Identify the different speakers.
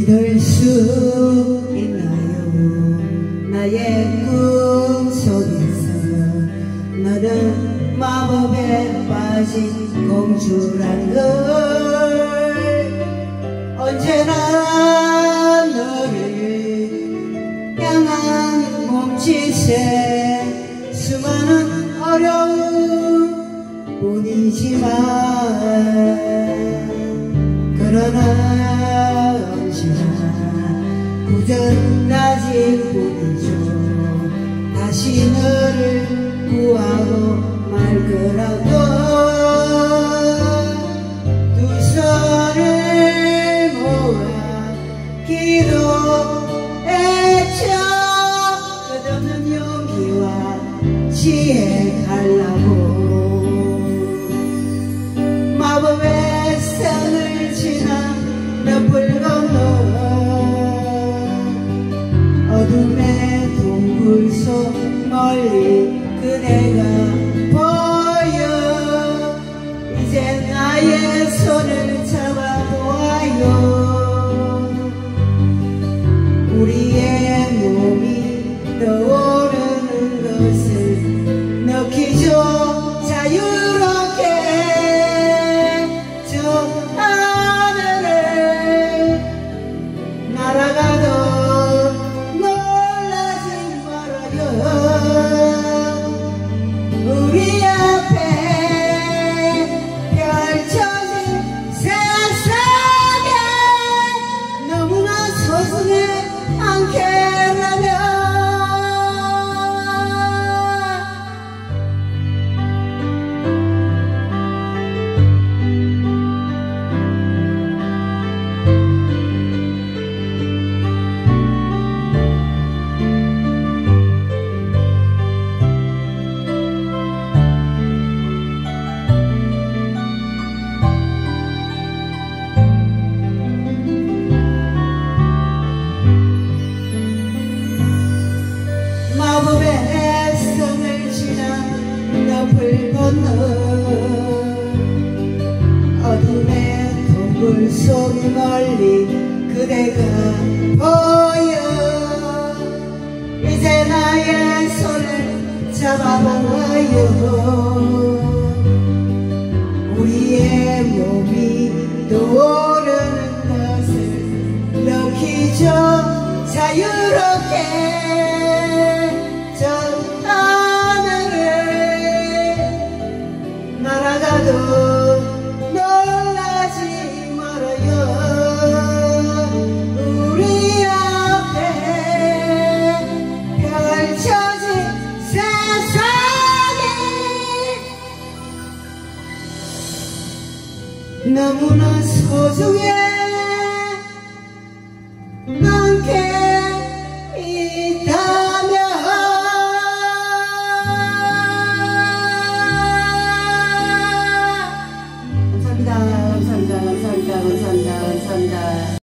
Speaker 1: 믿을 수 있나요? 나의 꿈 속에서 너는 마법에 빠진 공주란 걸. 언제나 너를 향한 몸짓에 수많은 어려움 뿐이지만, 그러나 언제나 부정나질 뿐이죠. 다시 너를 구하고 말 거라고 두 손을 모아 기도했죠. 끝없는 용기와 지혜 달라고 마법의 성을 지나 너불 건너 어둠의 동굴 속 멀리 그대가 보여. 이제 나의 손을 잡아보아요. 우리의 몸이 떠오르는 것을 느끼죠. 자유롭게 저 하늘을 날아가도 놀라지 말아요. 우리 앞에 펼쳐진 세상에 너무나 소중해 않게라면 마법의 성을 지나 너풀 건너 어둠의 동굴 속 멀리 그대가 보여. 이제 나의 손을 잡아봐요. 우리의 몸이 떠오르는 것을 느끼죠. 자유롭게 저 하늘을 날아가도 놀라지 말아요. 우리 앞에 펼쳐진 세상이 너무나 소중해